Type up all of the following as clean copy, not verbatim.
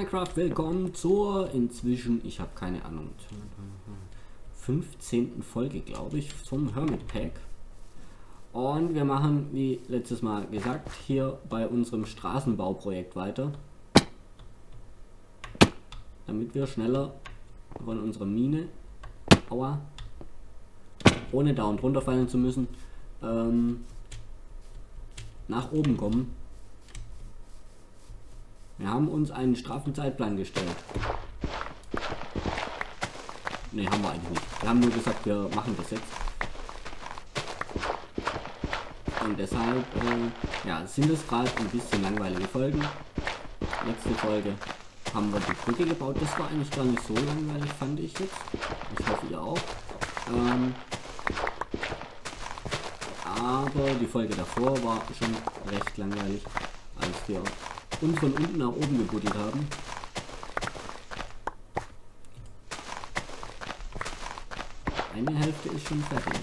Minecraft, willkommen zur inzwischen, ich habe keine Ahnung, 15. Folge, glaube ich, zum Hermit Pack. Und wir machen, wie letztes Mal gesagt, hier bei unserem Straßenbauprojekt weiter. Damit wir schneller von unserer Mine, aua, ohne da und runter fallen zu müssen, nach oben kommen. Wir haben uns einen straffen Zeitplan gestellt. Ne, haben wir eigentlich nicht. Wir haben nur gesagt, wir machen das jetzt. Und deshalb, ja, sind es gerade ein bisschen langweilige Folgen. Letzte Folge haben wir die Brücke gebaut. Das war eigentlich gar nicht so langweilig, fand ich jetzt. Ich hoffe, ihr auch. Aber die Folge davor war schon recht langweilig, als wir uns von unten nach oben gebuddelt haben. Eine Hälfte ist schon fertig.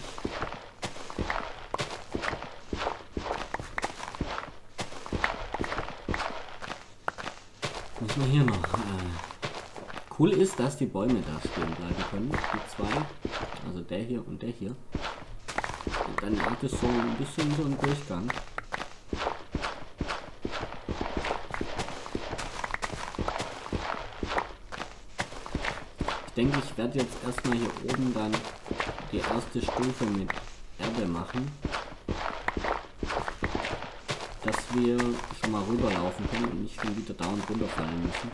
Muss man hier noch. Cool ist, dass die Bäume da stehen bleiben können. Die zwei. Also der hier und der hier. Und dann hat es so ein bisschen so einen Durchgang. Ich denke, ich werde jetzt erstmal hier oben dann die erste Stufe mit Erde machen, dass wir schon mal rüberlaufen können und nicht schon wieder da und runter fallen müssen.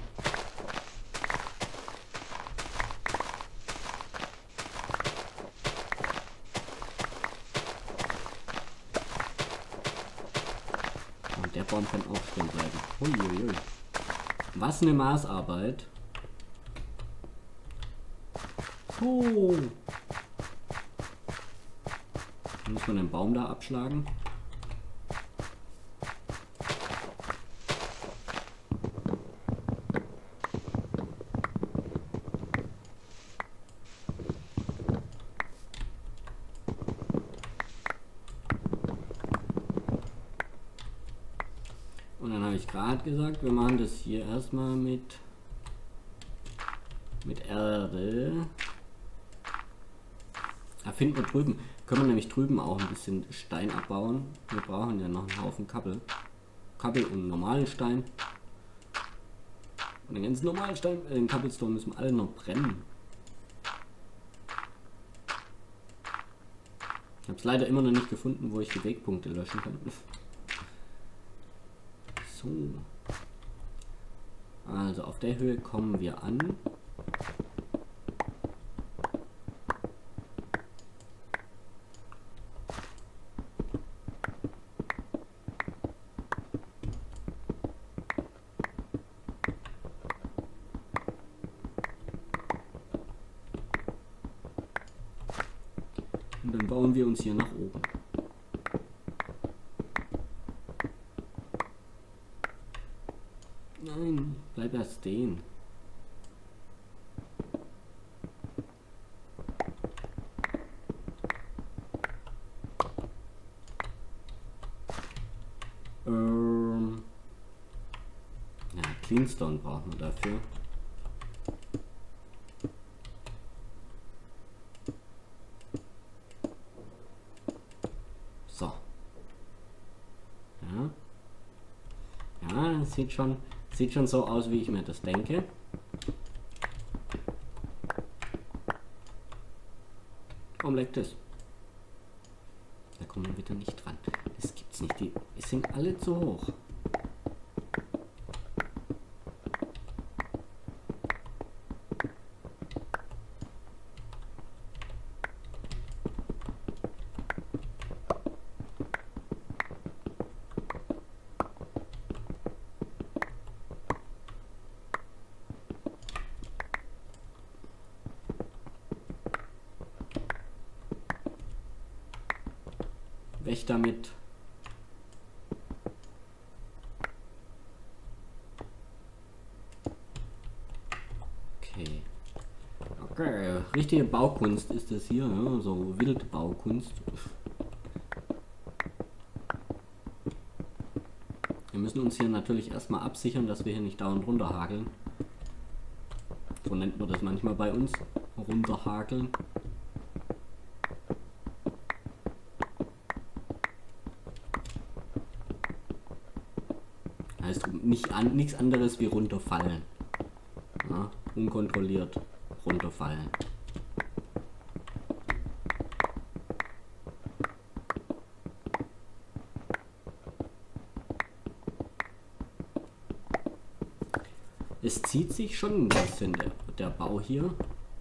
Und der Baum kann auch stehen bleiben. Uiuiui. Was eine Maßarbeit. Oh. Dann muss man den Baum da abschlagen. Und dann habe ich gerade gesagt, wir machen das hier erstmal mit Erde. Da finden wir drüben. Können wir nämlich drüben auch ein bisschen Stein abbauen. Wir brauchen ja noch einen Haufen Kappel. Kappel und normalen Stein. Und den ganzen normalen Stein, den Cobblestone müssen wir alle noch brennen. Ich habe es leider immer noch nicht gefunden, wo ich die Wegpunkte löschen kann. So. Also auf der Höhe kommen wir an. Und dann bauen wir uns hier nach oben. Nein, bleib erst stehen. Ja, Cleanstone brauchen wir dafür. So. Ja. Ja, sieht schon so aus, wie ich mir das denke. Warum leckt es? Da kommen wir wieder nicht dran. Das gibt's nicht. Die sind alle zu hoch. Weg damit. Okay. Okay, richtige Baukunst ist das hier, ja? So Wildbaukunst. Wir müssen uns hier natürlich erstmal absichern, dass wir hier nicht dauernd runterhageln. So nennt man das manchmal bei uns. Runterhakeln. Heißt nichts anderes wie runterfallen. Ja, unkontrolliert runterfallen. Es zieht sich schon ein bisschen der Bau hier.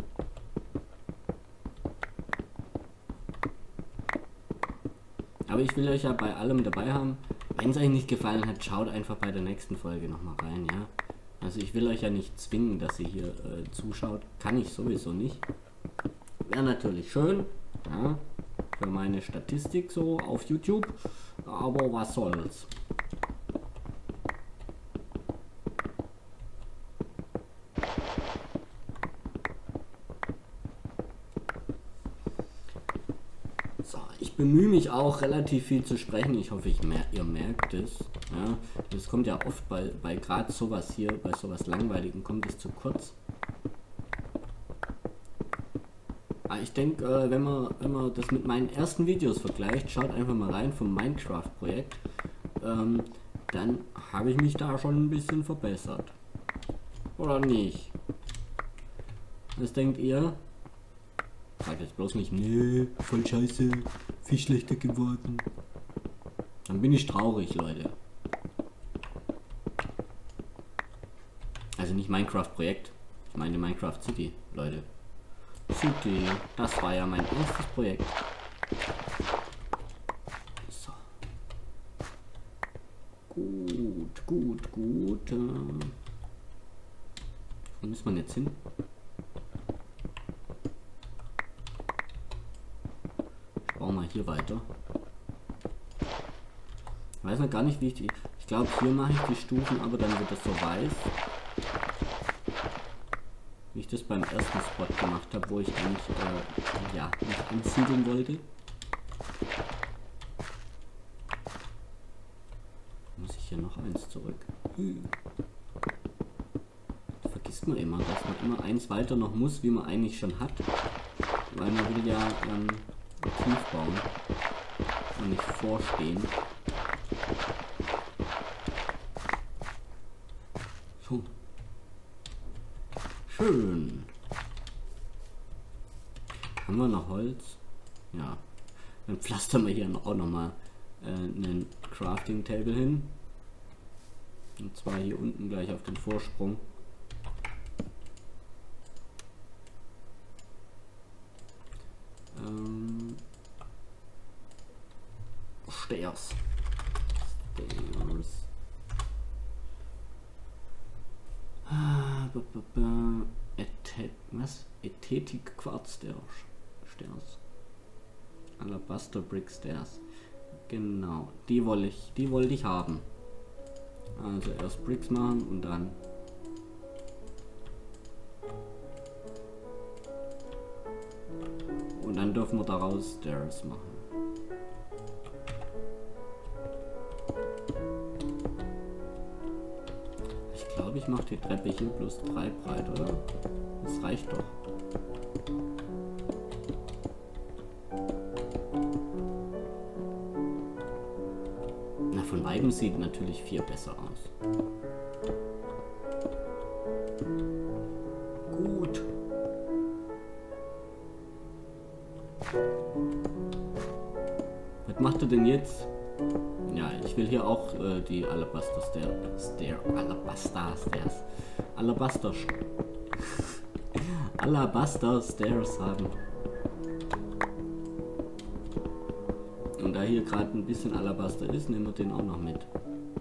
Aber ich will euch ja bei allem dabei haben. Wenn es euch nicht gefallen hat, schaut einfach bei der nächsten Folge nochmal rein, ja. Also ich will euch ja nicht zwingen, dass ihr hier zuschaut. Kann ich sowieso nicht. Wäre natürlich schön, ja, für meine Statistik so auf YouTube. Aber was soll's. Ich bemühe mich auch relativ viel zu sprechen. Ich hoffe, ihr merkt es. Ja, das kommt ja oft bei gerade sowas hier, bei sowas Langweiligen, kommt es zu kurz. Aber ich denke, wenn man das mit meinen ersten Videos vergleicht, schaut einfach mal rein vom Minecraft-Projekt, dann habe ich mich da schon ein bisschen verbessert. Oder nicht? Was denkt ihr? Sag jetzt bloß nicht, nee, voll scheiße, viel schlechter geworden. Dann bin ich traurig, Leute. Also nicht Minecraft-Projekt, ich meine Minecraft City, Leute. City, das war ja mein erstes Projekt. So. Gut. Wo muss man jetzt hin? Mal hier weiter. Ich weiß noch gar nicht, wie ich glaube, hier mache ich die Stufen, aber dann wird das so weiß. Wie ich das beim ersten Spot gemacht habe, wo ich eigentlich ja, mich ansiedeln wollte. Muss ich hier noch eins zurück. Das vergisst man immer, dass man immer eins weiter noch muss, wie man eigentlich schon hat. Weil man will ja tief bauen und nicht vorstehen. So. Schön. Haben wir noch Holz? Ja. Dann pflastern wir hier auch nochmal einen Crafting Table hin. Und zwar hier unten gleich auf den Vorsprung. Stairs. Was? Ästhetik Quarz Stairs. Alabaster Brick Stairs. Genau, die wollte ich haben. Also erst Bricks machen und dann dürfen wir daraus Stairs machen. Ich glaube, ich mache die Treppe hier plus 3 breit, oder? Das reicht doch. Na, von weitem sieht natürlich 4 besser aus. Gut. Was macht er denn jetzt? Ja, ich will hier auch die Alabaster Stairs haben. Und da hier gerade ein bisschen Alabaster ist, nehmen wir den auch noch mit.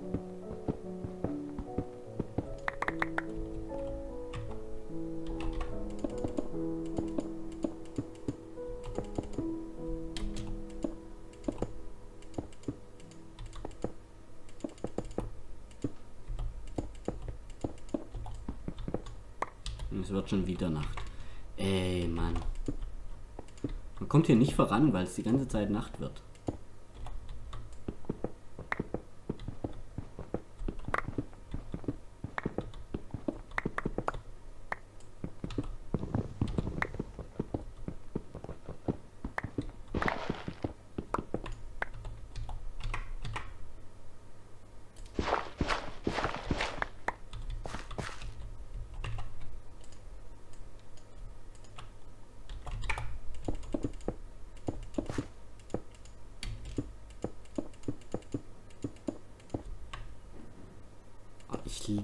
Es wird schon wieder Nacht. Ey, Mann. Man kommt hier nicht voran, weil es die ganze Zeit Nacht wird.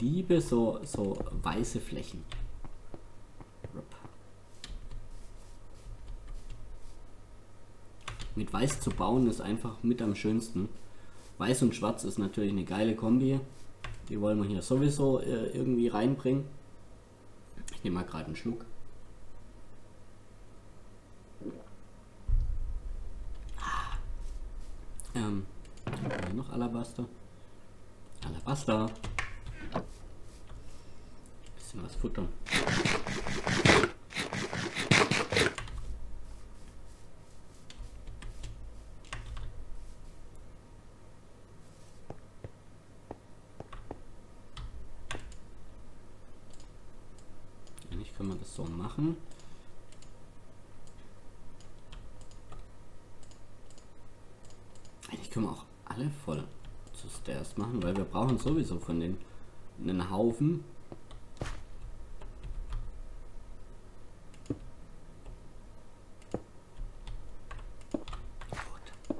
liebe so weiße Flächen. Mit Weiß zu bauen ist einfach mit am schönsten. Weiß und Schwarz ist natürlich eine geile Kombi. Die wollen wir hier sowieso irgendwie reinbringen. Ich nehme mal gerade einen Schluck. Hier noch Alabaster. Alabaster. Bisschen was futtern. Eigentlich können wir das so machen. Eigentlich können wir auch alle voll zu Stairs machen, weil wir brauchen sowieso von den einen Haufen. Gut.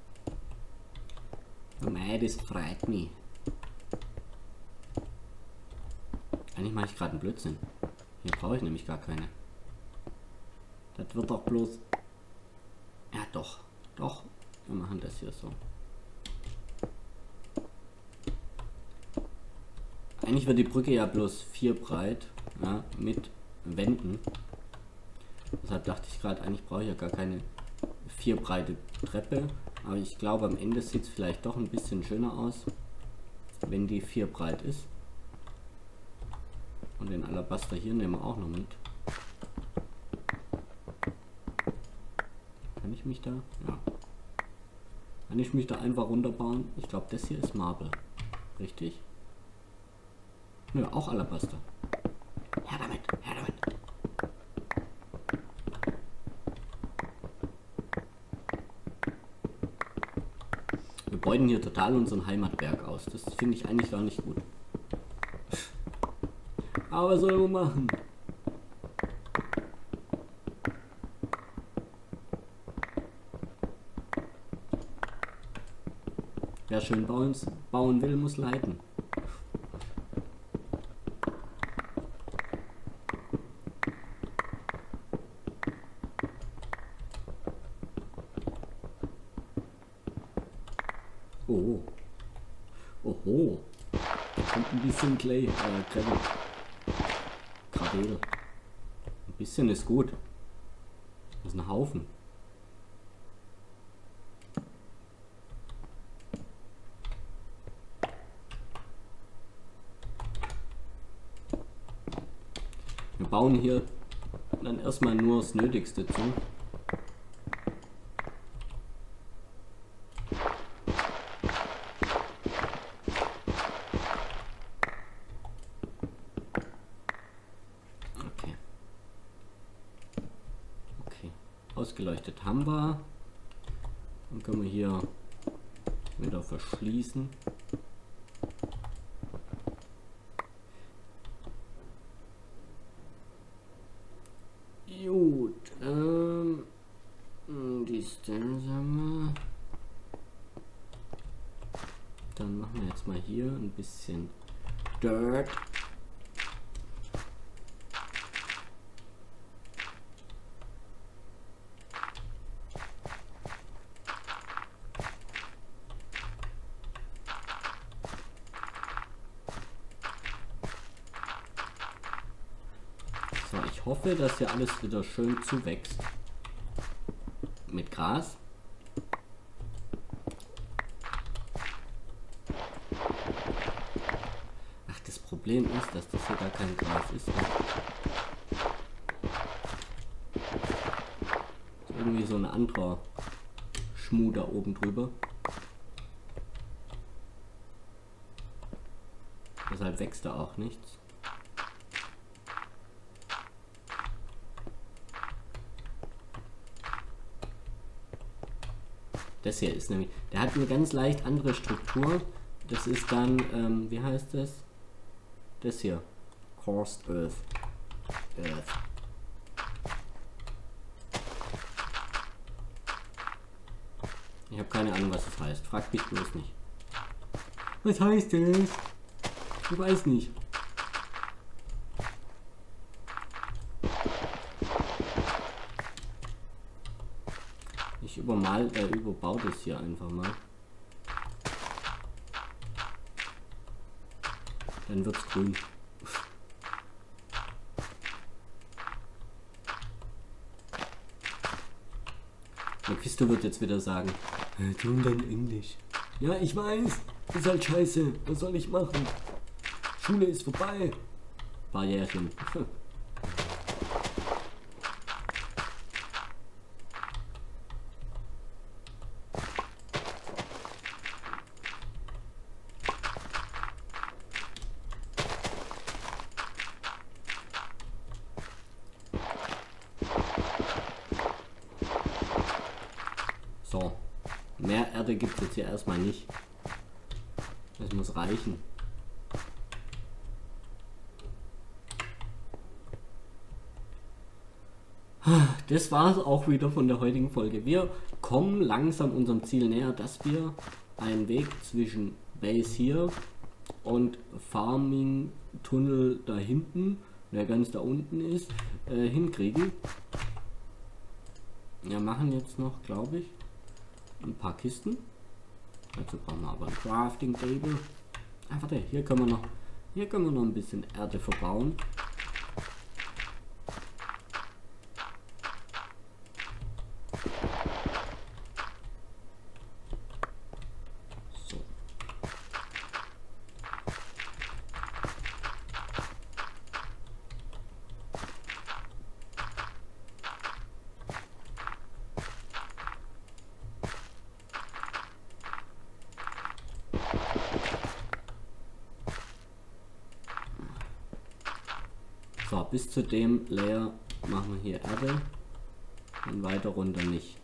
Oh nein, das freut mich. Eigentlich mache ich gerade einen Blödsinn. Hier brauche ich nämlich gar keine. Das wird doch bloß... Ja doch, doch. Wir machen das hier so. Eigentlich wird die Brücke ja bloß 4 breit, ja, mit Wänden. Deshalb dachte ich gerade, eigentlich brauche ich ja gar keine 4 breite Treppe. Aber ich glaube, am Ende sieht es vielleicht doch ein bisschen schöner aus, wenn die 4 breit ist. Und den Alabaster hier nehmen wir auch noch mit. Kann ich mich da? Ja. Kann ich mich da einfach runterbauen? Ich glaube, das hier ist Marble. Richtig? Nö, auch Alabaster. Her damit, her damit. Wir beuten hier total unseren Heimatberg aus. Das finde ich eigentlich gar nicht gut. Aber was soll man machen? Wer schön bauen will, muss leiden. Oh. Oho. Da kommt ein bisschen Gravel. Ein bisschen ist gut. Das ist ein Haufen. Wir bauen hier dann erstmal nur das Nötigste zu. Ausgeleuchtet haben wir. Dann können wir hier wieder verschließen. Gut, die Stairs haben wir. Dann machen wir jetzt mal hier ein bisschen Dirt. Ich hoffe, dass hier alles wieder schön zuwächst. Mit Gras. Ach, das Problem ist, dass das hier gar kein Gras ist. Irgendwie so ein anderer Schmuh da oben drüber. Deshalb wächst da auch nichts. Das hier ist nämlich, der hat eine ganz leicht andere Struktur. Das ist dann, wie heißt das? Das hier. Coarse Earth. Ich habe keine Ahnung, was das heißt. Fragt mich bloß nicht. Was heißt das? Ich weiß nicht. Ich überbaue das hier einfach mal. Dann wird's grün. Mephisto wird jetzt wieder sagen, tu dein Englisch. Ja, ich weiß. Das ist halt scheiße. Was soll ich machen? Schule ist vorbei. Barrierchen. So, mehr Erde gibt es jetzt hier erstmal nicht. Das muss reichen. Das war es auch wieder von der heutigen Folge. Wir kommen langsam unserem Ziel näher, dass wir einen Weg zwischen Base hier und Farming Tunnel da hinten, der ganz da unten ist, hinkriegen. Wir machen jetzt noch, glaube ich, ein paar Kisten. Dazu brauchen wir aber ein Crafting Table. Ah, warte, hier können wir noch ein bisschen Erde verbauen. So. So, bis zu dem Layer machen wir hier Erde und weiter runter nicht.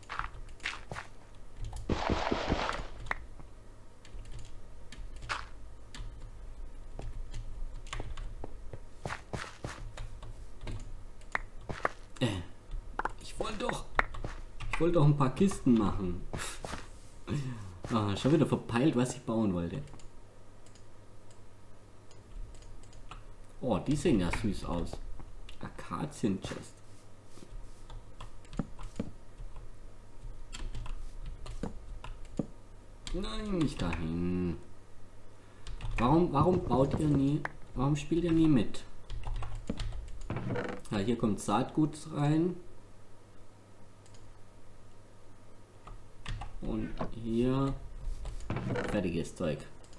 Ich wollte doch ein paar Kisten machen. Schon wieder verpeilt, was ich bauen wollte. Oh, die sehen ja süß aus. Akazien-Chest. Nein, nicht dahin. Warum baut ihr nie? Warum spielt ihr nie mit? Ja, hier kommt Saatgut rein. Und hier fertiges Zeug.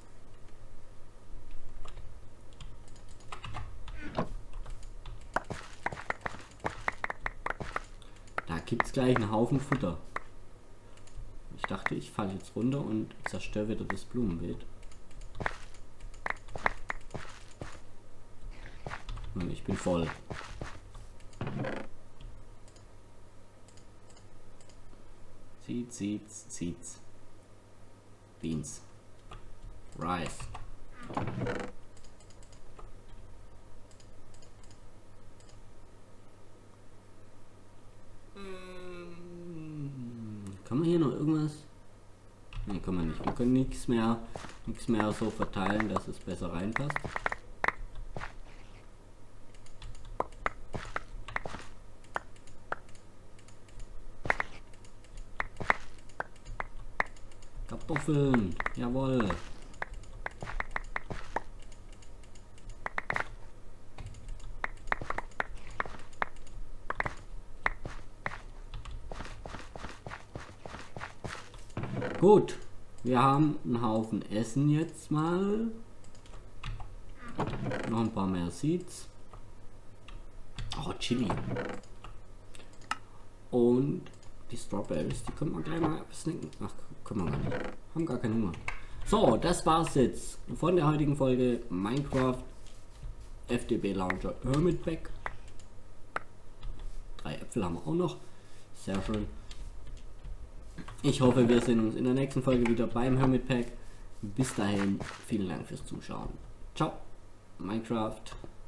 Da gibt es gleich einen Haufen Futter. Ich dachte, ich falle jetzt runter und zerstöre wieder das Blumenbeet. Und ich bin voll. Seeds. Beans. Rice. Kann man hier noch irgendwas? Ne, kann man nicht. Wir können nichts mehr so verteilen, dass es besser reinpasst. Kartoffeln, jawohl. Gut, wir haben einen Haufen Essen jetzt mal. Noch ein paar mehr Seeds. Oh, Chili. Und die Strawberries, die können wir gleich mal snacken. Ach, können wir gar nicht. Haben gar keinen Hunger. So, das war's jetzt von der heutigen Folge Minecraft FTB Launcher Hermit Pack. 3 Äpfel haben wir auch noch. Sehr schön. Ich hoffe, wir sehen uns in der nächsten Folge wieder beim Hermit Pack. Bis dahin, vielen Dank fürs Zuschauen. Ciao, Minecraft.